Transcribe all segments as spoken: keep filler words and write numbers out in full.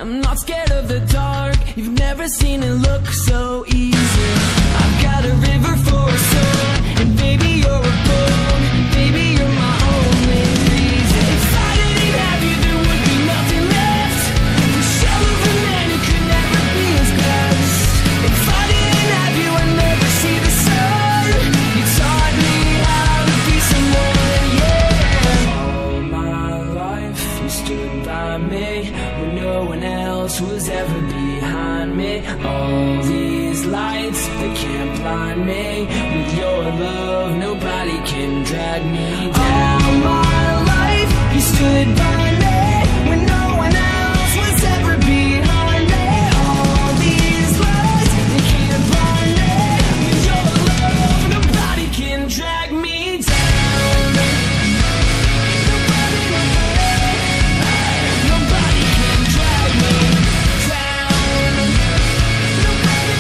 I'm not scared of the dark. You've never seen it look so easy. I've got a river for a soul, and baby you're a boat. Baby you're my only reason. If I didn't have you, there would be nothing left. The shell of a man who could never be his best. If I didn't have you, I'd never see the sun. You taught me how to be someone, yeah. All my life you stood by me when no one else was ever behind me. All these lights, they can't blind me. With your love, nobody can drag me down. All my life you stood by me when no one else was ever behind me. All these lights, they can't blind me. With your love, nobody can drag me down. Nobody, nobody can drag me down. Nobody,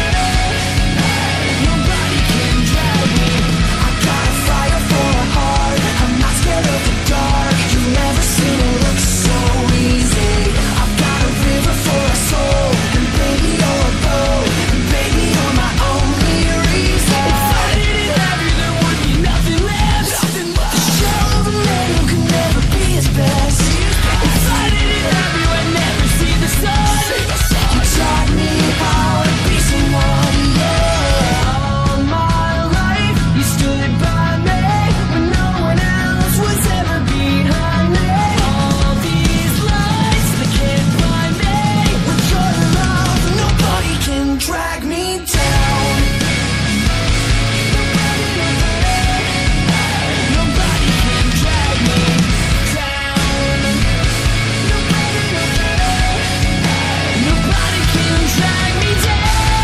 nobody can drag me. I got a fire for a heart. I'm not scared of the dark. You've never seen it look so easy. I've got a river for a soul, and baby you're a boat. Baby you're my only reason. If I didn't have you, there would be nothing left. The shell of a man who could never be his best. If I didn't have you, I'd never see the sun. You taught me how to be someone, yeah. All my life you stood by me when no one else was ever behind me. All these lights, they can't blind me. With your love, nobody can drag me down. Nobody, nobody can drag me down. Nobody, nobody can drag me down.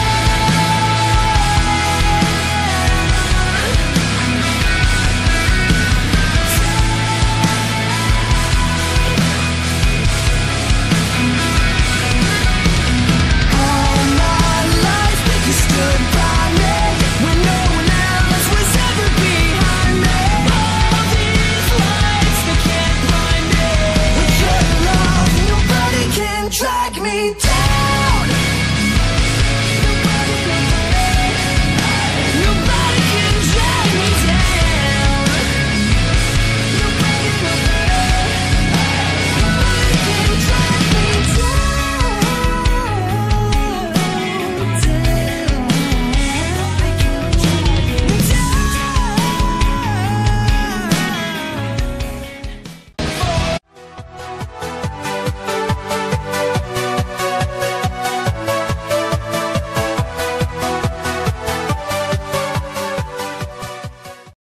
All my life you stood by me when no one else was ever behind me. All these lights, they can't blind me. With your love, nobody can drag me down.